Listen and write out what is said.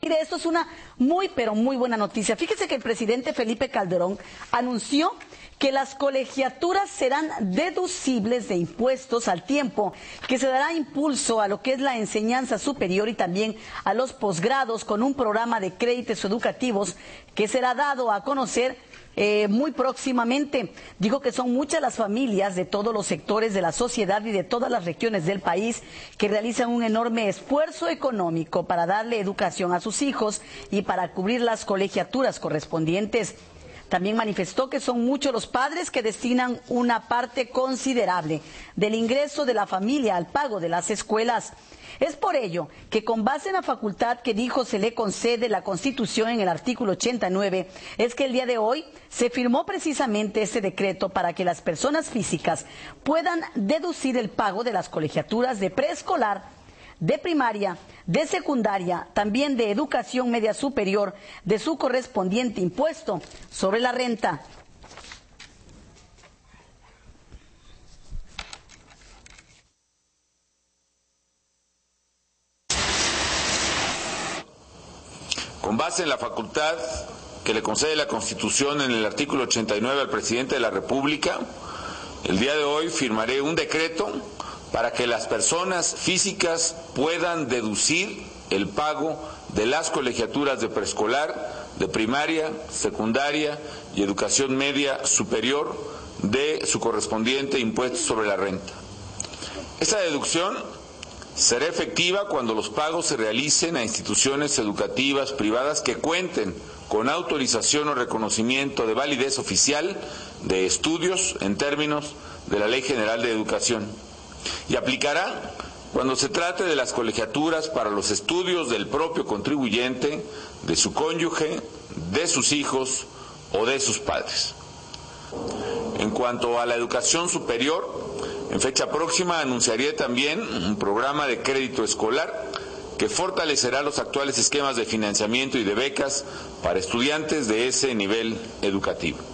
Mire, esto es una pero muy buena noticia. Fíjese que el presidente Felipe Calderón anunció que las colegiaturas serán deducibles de impuestos al tiempo, que se dará impulso a lo que es la enseñanza superior y también a los posgrados con un programa de créditos educativos que será dado a conocer muy próximamente. Dijo que son muchas las familias de todos los sectores de la sociedad y de todas las regiones del país que realizan un enorme esfuerzo económico para darle educación a sus hijos y para cubrir las colegiaturas correspondientes. También manifestó que son muchos los padres que destinan una parte considerable del ingreso de la familia al pago de las escuelas. Es por ello que con base en la facultad que dijo se le concede la Constitución en el artículo 89, es que el día de hoy se firmó precisamente este decreto para que las personas físicas puedan deducir el pago de las colegiaturas de preescolar, de primaria, de secundaria, también de educación media superior, de su correspondiente impuesto sobre la renta. Con base en la facultad que le concede la Constitución en el artículo 89 al presidente de la República, el día de hoy firmaré un decreto para que las personas físicas puedan deducir el pago de las colegiaturas de preescolar, de primaria, secundaria y educación media superior de su correspondiente impuesto sobre la renta. Esta deducción será efectiva cuando los pagos se realicen a instituciones educativas privadas que cuenten con autorización o reconocimiento de validez oficial de estudios en términos de la Ley General de Educación, y aplicará cuando se trate de las colegiaturas para los estudios del propio contribuyente, de su cónyuge, de sus hijos o de sus padres. En cuanto a la educación superior, en fecha próxima anunciaré también un programa de crédito escolar que fortalecerá los actuales esquemas de financiamiento y de becas para estudiantes de ese nivel educativo.